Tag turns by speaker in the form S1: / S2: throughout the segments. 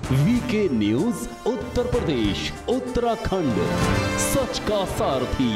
S1: VK news Uttar Pradesh Uttarakhand, सच का सारथी।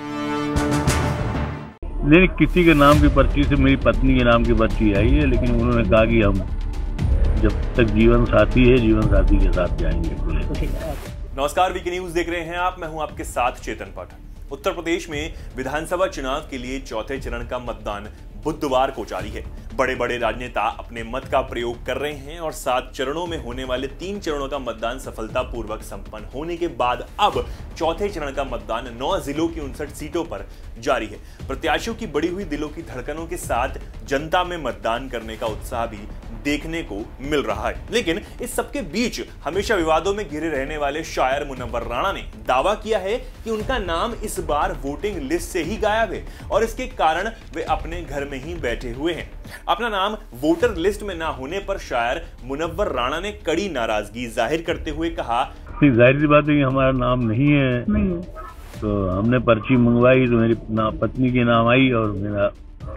S2: नहीं, किसी के नाम की पर्ची से मेरी पत्नी के नाम की पर्ची आई है, लेकिन उन्होंने कहा कि हम जब तक जीवन साथी है, जीवन साथी के साथ जाएंगे।
S3: नमस्कार, वीके न्यूज देख रहे हैं आप। मैं हूं आपके साथ चेतन पाठक। उत्तर प्रदेश में विधानसभा चुनाव के लिए चौथे चरण का मतदान बुधवार को जारी है। बड़े बड़े राजनेता अपने मत का प्रयोग कर रहे हैं और 7 चरणों में होने वाले 3 चरणों का मतदान सफलतापूर्वक संपन्न होने के बाद अब चौथे चरण का मतदान 9 जिलों की 59 सीटों पर जारी है। प्रत्याशियों की बढ़ी हुई दिलों की धड़कनों के साथ जनता में मतदान करने का उत्साह भी देखने को मिल रहा है। लेकिन इस सबके बीच हमेशा विवादों में घिरे रहने वाले शायर मुनव्वर राणा ने दावा किया है कि उनका नाम इस बार वोटिंग लिस्ट से ही गायब है और इसके कारण वे अपने घर में ही बैठे हुए हैं। अपना नाम वोटर लिस्ट में ना होने पर शायर मुनव्वर राणा ने कड़ी नाराजगी जाहिर करते हुए कहा,
S2: जाहिर सी बात है कि हमारा नाम नहीं है, तो हमने पर्ची मंगवाई तो मेरी पत्नी के नाम आई और मेरा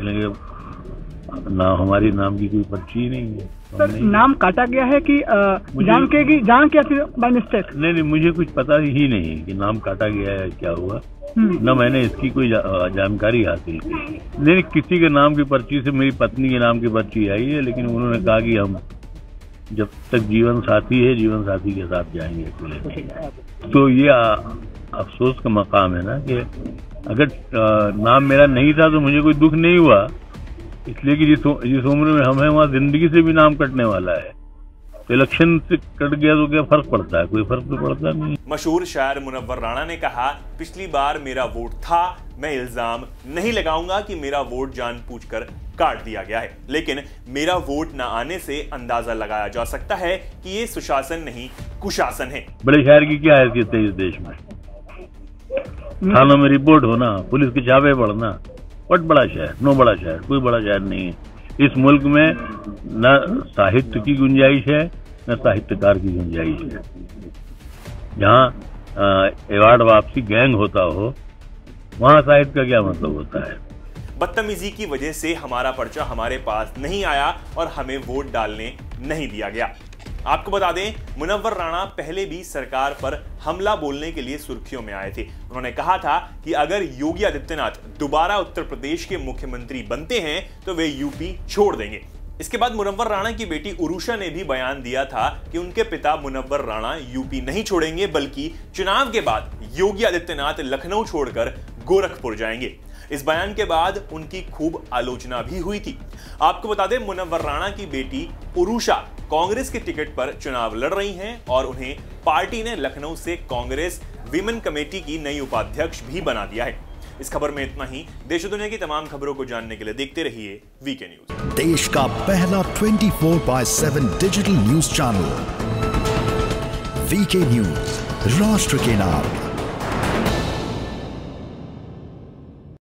S2: ना हमारी नाम की कोई पर्ची नहीं है।
S4: सर, नाम काटा गया है कि जान के बाय मिस्टेक?
S2: नहीं, मुझे कुछ पता ही नहीं कि नाम काटा गया है, क्या हुआ, न मैंने इसकी कोई जानकारी हासिल की। नहीं, किसी के नाम की पर्ची से मेरी पत्नी के नाम की पर्ची आई है, लेकिन उन्होंने कहा कि हम जब तक जीवन साथी है, जीवन साथी के साथ जाएंगे। तो ये अफसोस का मकाम है ना कि अगर नाम मेरा नहीं था तो मुझे कोई दुख नहीं हुआ, इसलिए कि जिस उम्र में हम हैं वहाँ जिंदगी से भी नाम कटने वाला है। तो इलेक्शन से कट गया तो क्या फर्क पड़ता है? कोई फर्क तो पड़ता नहीं।
S3: मशहूर शायर मुनव्वर राणा ने कहा, पिछली बार मेरा वोट था, मैं इल्जाम नहीं लगाऊंगा कि मेरा वोट जानबूझकर काट दिया गया है, लेकिन मेरा वोट न आने से अंदाजा लगाया जा सकता है कि ये सुशासन नहीं कुशासन है।
S2: बड़े शायर की क्या हैसियत है इस देश में? थानों में रिपोर्ट होना, पुलिस के छापे पड़ना, बट बड़ा शहर, नो बड़ा शहर, कोई बड़ा शहर नहीं है। इस मुल्क में न साहित्य की गुंजाइश है, न साहित्यकार की गुंजाइश है। जहाँ अवार्ड वापसी गैंग होता हो, वहाँ साहित्य का क्या मतलब होता है?
S3: बदतमीजी की वजह से हमारा पर्चा हमारे पास नहीं आया और हमें वोट डालने नहीं दिया गया। आपको बता दें, मुनव्वर राणा पहले भी सरकार पर हमला बोलने के लिए सुर्खियों में आए थे। उन्होंने कहा था कि अगर योगी आदित्यनाथ दोबारा उत्तर प्रदेश के मुख्यमंत्री बनते हैं तो वे यूपी छोड़ देंगे। इसके बाद मुनव्वर राणा की बेटी उरुषा ने भी बयान दिया था कि उनके पिता मुनव्वर राणा यूपी नहीं छोड़ेंगे, बल्कि चुनाव के बाद योगी आदित्यनाथ लखनऊ छोड़कर गोरखपुर जाएंगे। इस बयान के बाद उनकी खूब आलोचना भी हुई थी। आपको बता दें, मुनव्वर राणा की बेटी उरुषा कांग्रेस के टिकट पर चुनाव लड़ रही हैं और उन्हें पार्टी ने लखनऊ से कांग्रेस विमेन कमेटी की नई उपाध्यक्ष भी बना दिया है। इस खबर में इतना ही। देश और दुनिया की तमाम खबरों को जानने के लिए देखते रहिए वीके न्यूज।
S5: देश का पहला 24/7 digital news channel VK news, राष्ट्र के नाम।